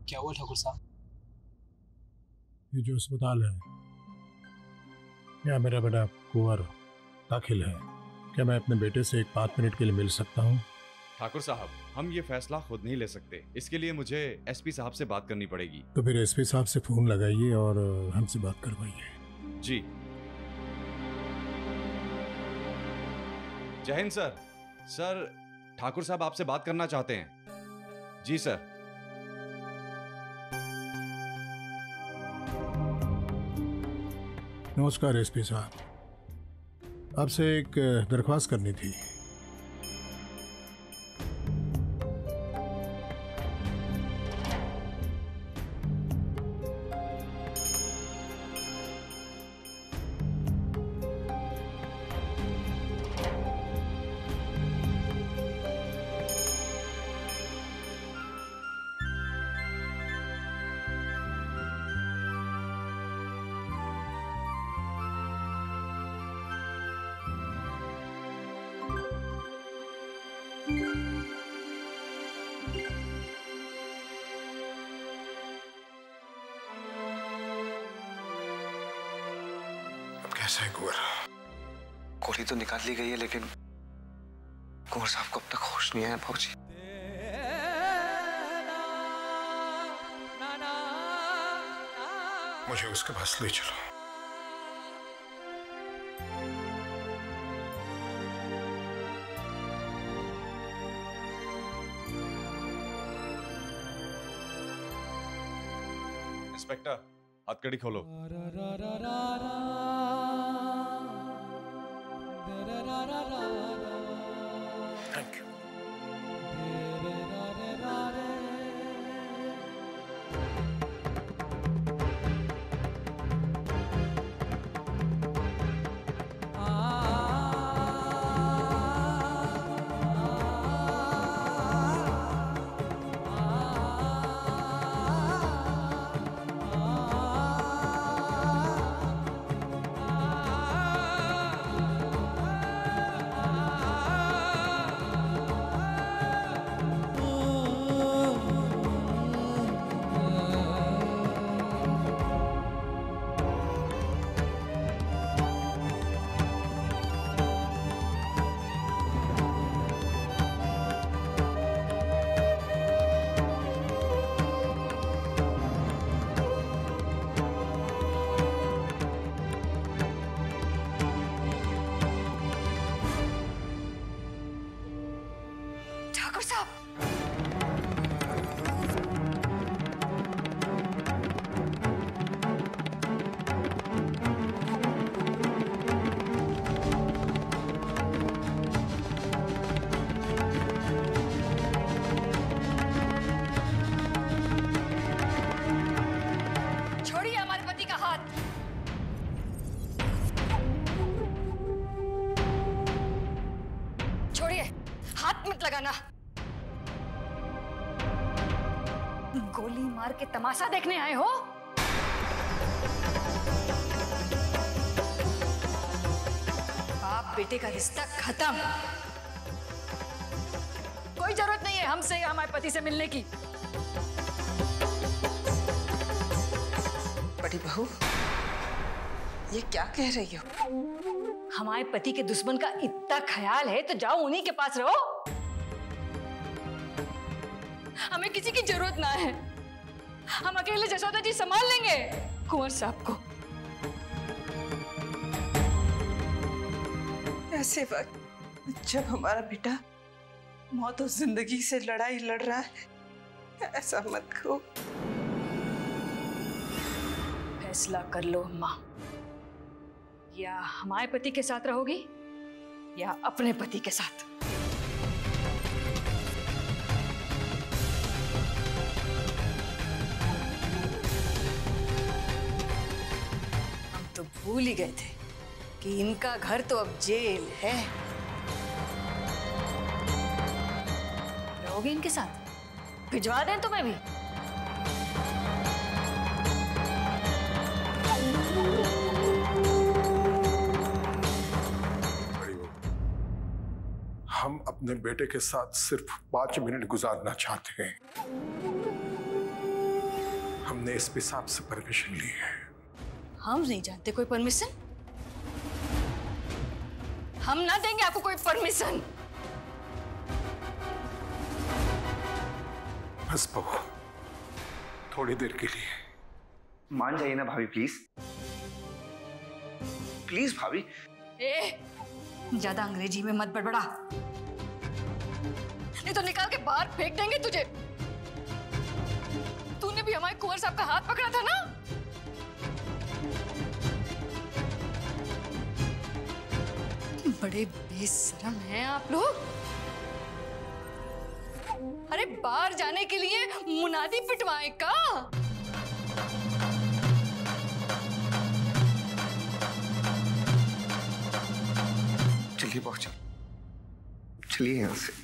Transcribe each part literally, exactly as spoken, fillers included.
क्या हुआ ठाकुर साहब? ये जो अस्पताल है, यहाँ मेरा बेटा कुंवर दाखिल है। क्या मैं अपने बेटे से एक पाँच मिनट के लिए मिल सकता हूँ? ठाकुर साहब, हम ये फैसला खुद नहीं ले सकते। इसके लिए मुझे एसपी साहब से बात करनी पड़ेगी। तो फिर एसपी साहब से फोन लगाइए और हमसे बात करवाइए। जी। जय हिंद सर। सर, ठाकुर साहब आपसे बात करना चाहते हैं। जी सर। नमस्कार एसपी साहब, आपसे एक दरख्वास्त करनी थी। कैसा है कुंवर? गोली तो निकाल ली गई है, लेकिन कुंवर साहब को अब तक होश नहीं आया भाऊजी। मुझे उसके पास ले चलो। इंस्पेक्टर, हथकड़ी खोलो। Thank you. लगाना। गोली मार के तमाशा देखने आए हो? बाप बेटे का रिश्ता खत्म। कोई जरूरत नहीं है हमसे या हमारे पति से मिलने की। बड़ी बहू, ये क्या कह रही हो? हमारे पति के दुश्मन का इतना ख्याल है तो जाओ उन्हीं के पास रहो। हमें किसी की जरूरत ना है, हम अकेले जसोदा जी संभाल लेंगे कुंवर साहब को। ऐसे वक्त जब हमारा बेटा मौत और जिंदगी से लड़ाई लड़ रहा है, ऐसा मत करो। फैसला कर लो अम्मा, या हमारे पति के साथ रहोगी या अपने पति के साथ। हम तो भूल ही गए थे कि इनका घर तो अब जेल है। रहोगे इनके साथ? भिजवा दें तुम्हें भी? हम अपने बेटे के साथ सिर्फ पांच मिनट गुजारना चाहते हैं। हमने एसपी साहब से परमिशन ली है। हम नहीं जानते कोई परमिशन। हम ना देंगे आपको कोई परमिशन। बस बहू, थोड़ी देर के लिए मान जाइए ना भाभी, प्लीज प्लीज भाभी। ए, ज्यादा अंग्रेजी में मत बड़बड़ा, नहीं तो निकाल के बाहर फेंक देंगे तुझे। तूने भी हमारे कुंवर साहब का हाथ पकड़ा था ना? बड़े बेशरम हैं आप लोग। अरे बाहर जाने के लिए मुनादी पिटवाए का? चलिए पहुंचे, चलिए यहाँ से।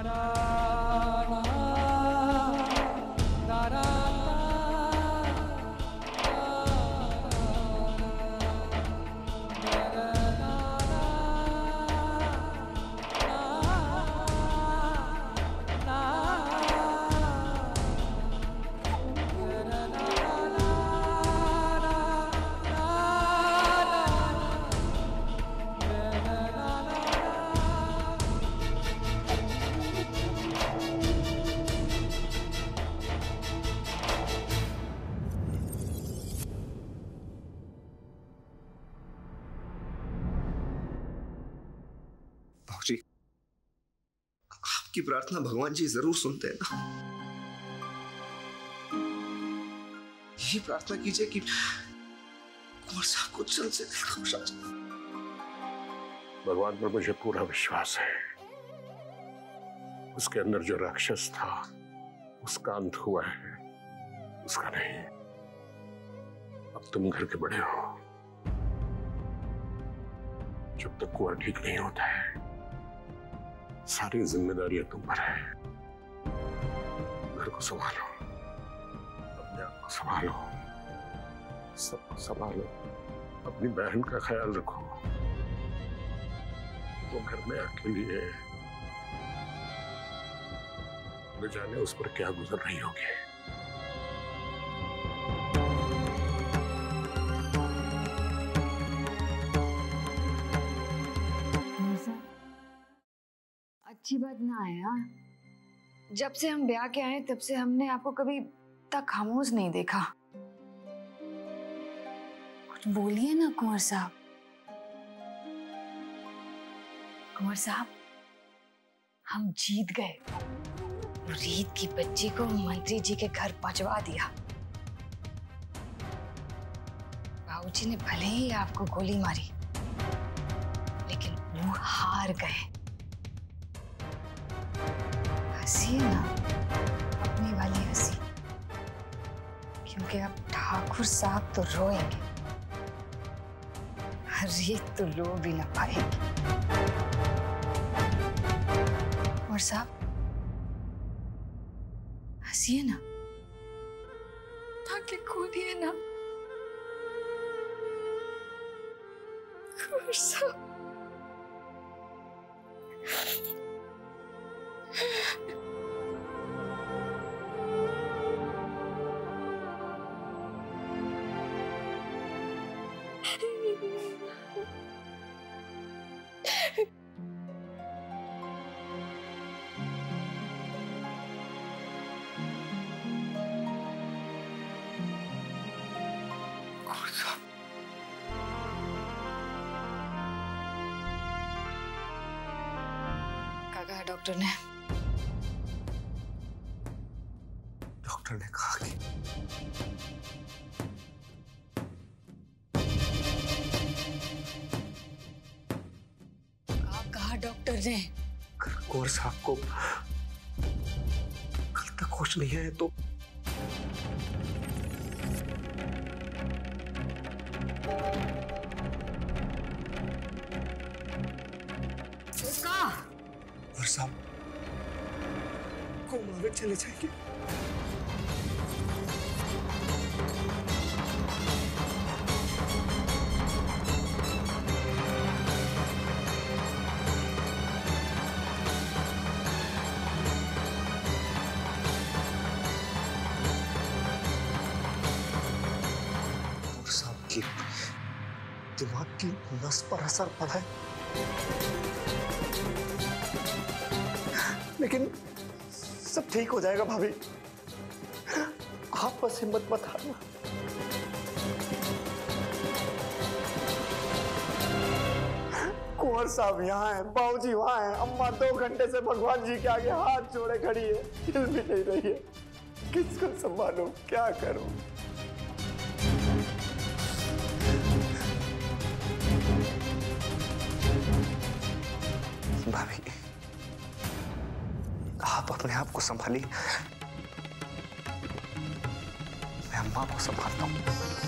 जी, आपकी प्रार्थना भगवान जी जरूर सुनते हैं ना। यही प्रार्थना कीजिए कि कुंवर साहब को जल्द से जल्द होश आ जाए। भगवान पर मुझे पूरा विश्वास है। उसके अंदर जो राक्षस था उसका अंत हुआ है, उसका नहीं। अब तुम घर के बड़े हो, जब तक कुंवर ठीक नहीं होता है सारी जिम्मेदारियां तुम पर है। घर को संभालो, अपने आप को संभालो, सबको संभालो, अपनी बहन का ख्याल रखो। वो घर में अकेली है, न जाने उस पर क्या गुजर रही होगी। अच्छी बात ना है यार। जब से हम ब्याह के आए तब से हमने आपको कभी तक खामोश नहीं देखा। कुछ बोलिए ना कुंवर साहब। कुंवर साहब, हम जीत गए। रीत की बच्ची को मंत्री जी के घर पहुंचवा दिया। बाबूजी ने भले ही आपको गोली मारी, लेकिन वो हार गए। हंसी ना, अपनी वाली हंसी, क्योंकि अब ठाकुर साहब तो रोएंगे, रीत तो रो भी ना पाएगी। और साहब हंसिए ना, ताकि खोलिए ना। कुंवर साहब, क्या कहा डॉक्टर ने? डॉक्टर ने कहा कि क्या कहा डॉक्टर ने? अगर कुंवर साहब को कल तक होश नहीं है तो कुंवर साहब कोमा में चले जाएंगे। की दिमाग की नस पर असर पड़ा है, लेकिन सब ठीक हो जाएगा भाभी। आप बस हिम्मत मत हारना। कुंवर साहब यहाँ हैं, बाबूजी वहाँ हैं, अम्मा दो घंटे से भगवान जी के आगे हाथ जोड़े खड़ी है, हिल भी नहीं रही है। किसको संभालूं, क्या करूं? भाभी, आप अपने आप को संभालिए, मैं अम्मा को संभालता हूं।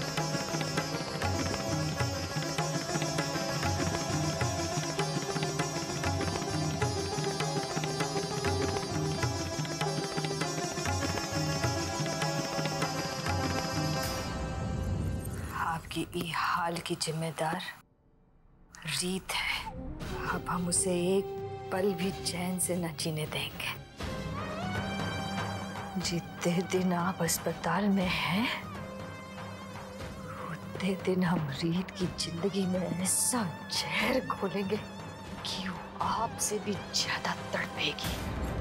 आपकी ई हाल की जिम्मेदार रीत है। अब हम उसे एक पल भी चैन से न जीने देंगे। जितने दिन आप अस्पताल में हैं, उतने दिन हम रीत की जिंदगी में ऐसा जहर घोलेंगे कि वो आपसे भी ज्यादा तड़पेगी।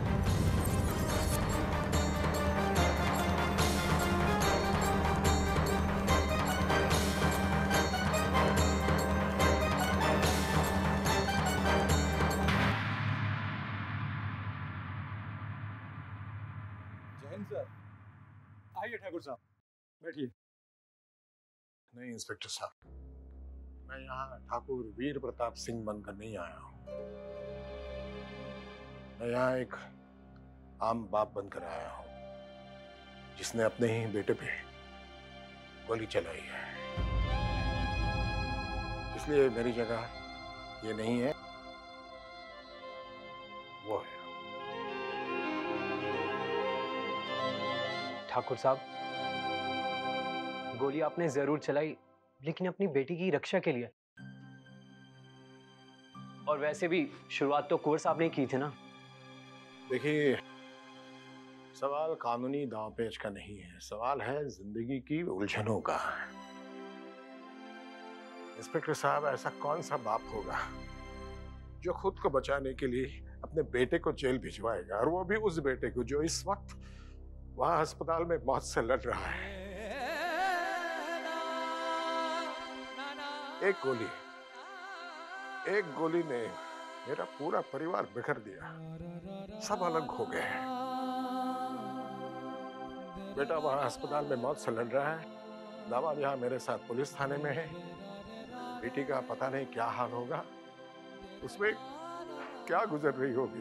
सर, आइए ठाकुर साहब, बैठिए। नहीं इंस्पेक्टर साहब, मैं यहाँ ठाकुर वीर प्रताप सिंह बनकर नहीं आया हूँ। मैं यहाँ एक आम बाप बनकर आया हूँ, जिसने अपने ही बेटे पे गोली चलाई है। इसलिए मेरी जगह ये नहीं है, वो है। ठाकुर साहब, गोली आपने जरूर चलाई, लेकिन अपनी बेटी की रक्षा के लिए। और वैसे भी शुरुआत तो कुंवर साहब ने की थी ना। देखिए, सवाल कानूनी दांवपेच का नहीं है, सवाल है जिंदगी की उलझनों का। इंस्पेक्टर साहब, ऐसा कौन सा बाप होगा जो खुद को बचाने के लिए अपने बेटे को जेल भिजवाएगा, और वो भी उस बेटे को जो इस वक्त वहां अस्पताल में मौत से लड़ रहा है। एक गोली एक गोली ने मेरा पूरा परिवार बिखर दिया, सब अलग हो गए हैं। बेटा वहां अस्पताल में मौत से लड़ रहा है, दामाद यहाँ मेरे साथ पुलिस थाने में है। बेटी का पता नहीं क्या हाल होगा, उसमें क्या गुजर रही होगी।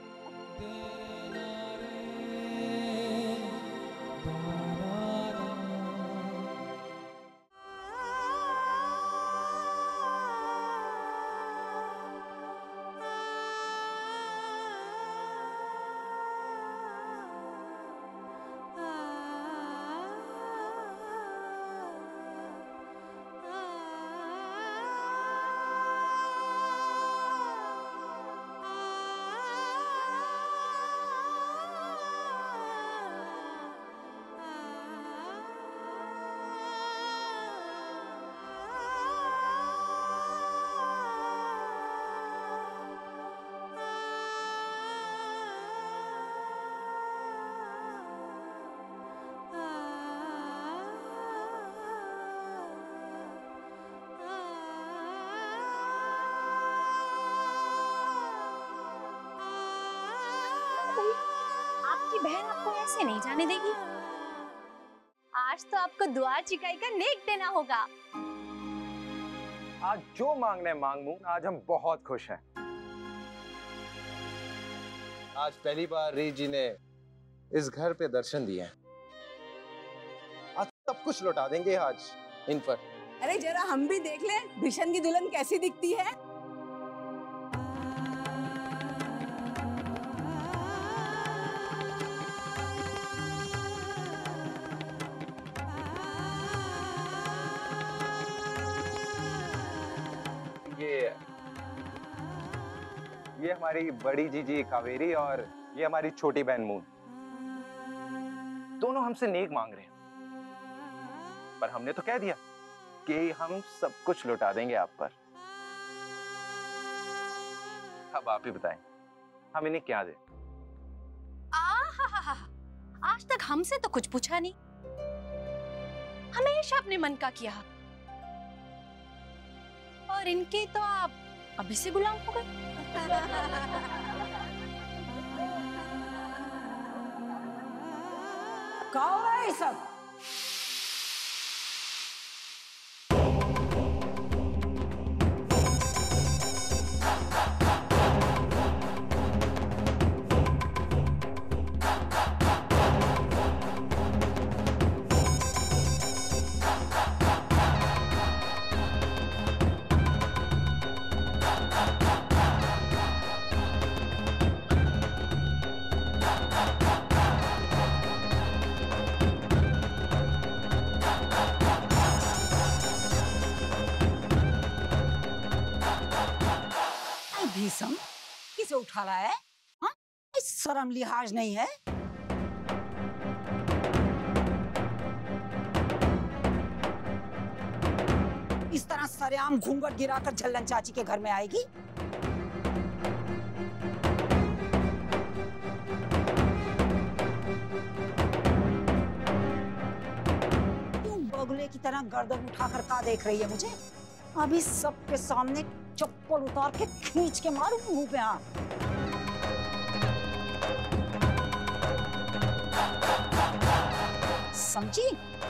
आपकी बहन आपको ऐसे नहीं जाने देगी। आज तो आपको दुआ चिकाई का नेक देना होगा। आज जो मांगना है मांग मून, आज हम बहुत खुश हैं। आज पहली बार रीत जी ने इस घर पे दर्शन दिए हैं। आज सब कुछ लौटा देंगे आज इन पर। अरे जरा हम भी देख ले बिशन की दुल्हन कैसी दिखती है। ये ये हमारी बड़ी जीजी कावेरी और ये हमारी छोटी बहन मून, दोनों हमसे नेक मांग रहे हैं। पर हमने तो कह दिया कि हम सब कुछ लुटा देंगे आप पर। अब आप ही बताएं, हम इन्हें क्या दें? आहा, आज तक हमसे तो कुछ पूछा नहीं, हमेशा अपने मन का किया, और इनके तो आप अभी से गुलाम हो गए। क्या हो रहा है ये सब? भीषम किसे उठा रहा है? हाँ? इस शर्म लिहाज नहीं है? इस तरह सरेआम घूंघट गिराकर झल्लन चाची के घर में आएगी? क्यों बगुले की तरह गर्दन उठाकर का देख रही है मुझे? अभी सबके सामने चप्पल उतार के खींच के मारूं मुंह पे। हाँ, समझी?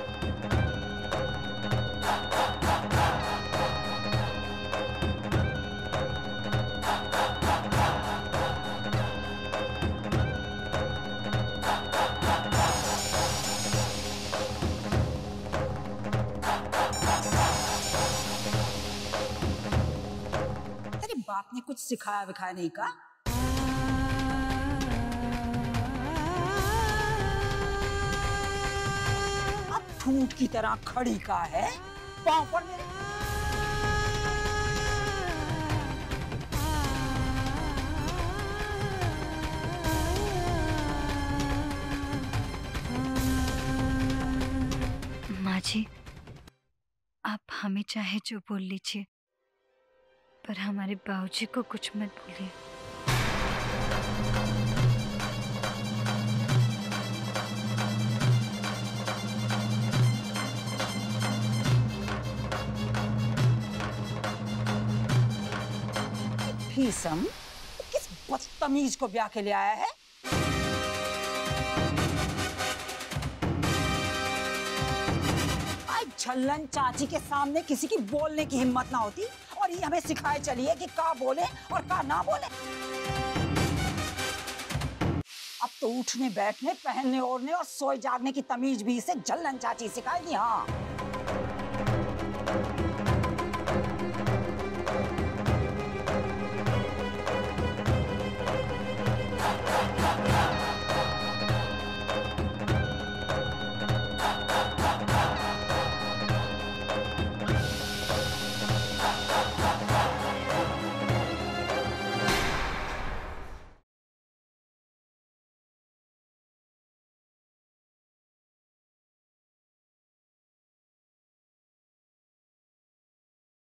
बाप ने कुछ सिखाया विखाया नहीं का? अब ठूंठ की तरह खड़ी का है पांव पर मेरे। माँ जी, आप हमें चाहे जो बोल लीजिए, पर हमारे बाबूजी को कुछ मत भूलिए। भीषम किस बदतमीज को ब्याह के ले आया है? आज झल्लन चाची के सामने किसी की बोलने की हिम्मत ना होती, और ये हमें सिखाए चलिए कि का बोले और का ना बोले। अब तो उठने बैठने, पहनने ओढ़ने और सोए जागने की तमीज भी इसे झल्लन चाची सिखाएगी। हाँ,